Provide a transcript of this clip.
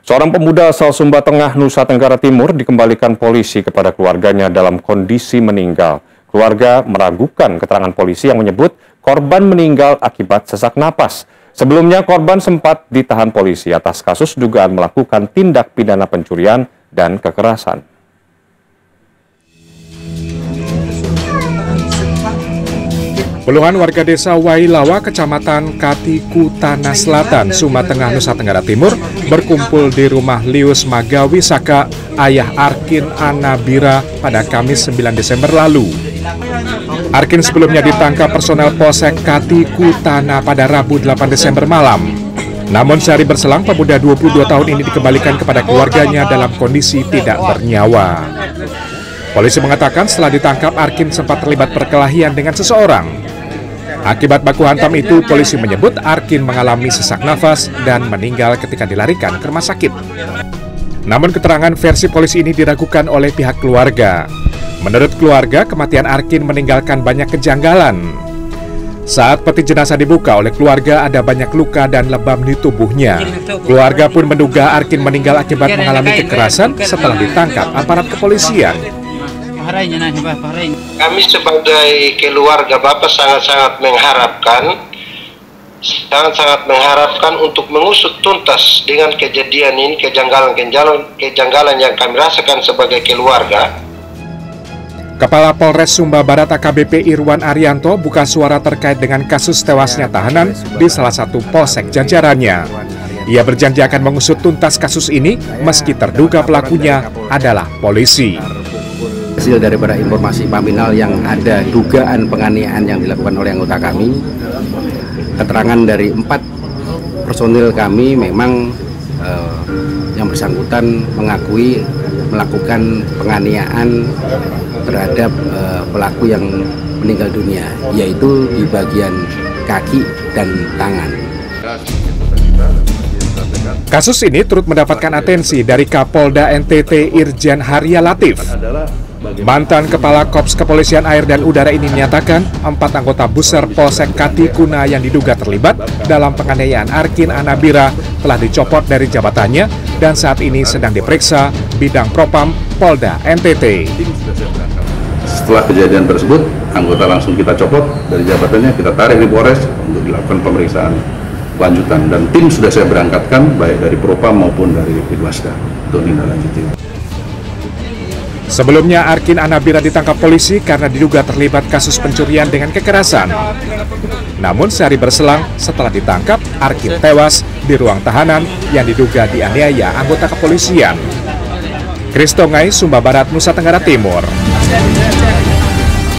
Seorang pemuda asal Sumba Tengah, Nusa Tenggara Timur dikembalikan polisi kepada keluarganya dalam kondisi meninggal. Keluarga meragukan keterangan polisi yang menyebut korban meninggal akibat sesak napas. Sebelumnya korban sempat ditahan polisi atas kasus dugaan melakukan tindak pidana pencurian dan kekerasan. Puluhan warga desa Wailawa, Kecamatan Katiku, Tanah Selatan, Sumba Tengah, Nusa Tenggara Timur berkumpul di rumah Lius Magawi Saka, ayah Arkin Anabira pada Kamis 9 Desember lalu. Arkin sebelumnya ditangkap personel Polsek Katiku Tanah pada Rabu 8 Desember malam. Namun sehari berselang, pemuda 22 tahun ini dikembalikan kepada keluarganya dalam kondisi tidak bernyawa. Polisi mengatakan setelah ditangkap, Arkin sempat terlibat perkelahian dengan seseorang. Akibat baku hantam itu, polisi menyebut Arkin mengalami sesak nafas dan meninggal ketika dilarikan ke rumah sakit. Namun keterangan versi polisi ini diragukan oleh pihak keluarga. Menurut keluarga, kematian Arkin meninggalkan banyak kejanggalan. Saat peti jenazah dibuka oleh keluarga, ada banyak luka dan lebam di tubuhnya. Keluarga pun menduga Arkin meninggal akibat mengalami kekerasan setelah ditangkap aparat kepolisian. Kami sebagai keluarga Bapak sangat-sangat mengharapkan untuk mengusut tuntas dengan kejadian ini, kejanggalan yang kami rasakan sebagai keluarga. Kepala Polres Sumba Barat AKBP Irwan Arianto buka suara terkait dengan kasus tewasnya tahanan di salah satu polsek jajarannya. Ia berjanji akan mengusut tuntas kasus ini meski terduga pelakunya adalah polisi. Hasil daripada informasi paminal yang ada dugaan penganiayaan yang dilakukan oleh anggota kami, keterangan dari 4 personil kami memang yang bersangkutan mengakui melakukan penganiayaan terhadap pelaku yang meninggal dunia, yaitu di bagian kaki dan tangan. Kasus ini turut mendapatkan atensi dari Kapolda NTT Irjen Haria Latif. Mantan Kepala Korps Kepolisian Air dan Udara ini menyatakan 4 anggota Buser Polsek Katikuna yang diduga terlibat dalam penganiayaan Arkin Anabira telah dicopot dari jabatannya dan saat ini sedang diperiksa Bidang Propam Polda NTT. Setelah kejadian tersebut, anggota langsung kita copot dari jabatannya, kita tarik di Polres untuk dilakukan pemeriksaan lanjutan, dan tim sudah saya berangkatkan baik dari Propam maupun dari Bidwasda untuk ditindaklanjuti. Sebelumnya Arkin Anabira ditangkap polisi karena diduga terlibat kasus pencurian dengan kekerasan. Namun sehari berselang setelah ditangkap, Arkin tewas di ruang tahanan yang diduga dianiaya anggota kepolisian. Kristongai, Sumba Barat, Nusa Tenggara Timur.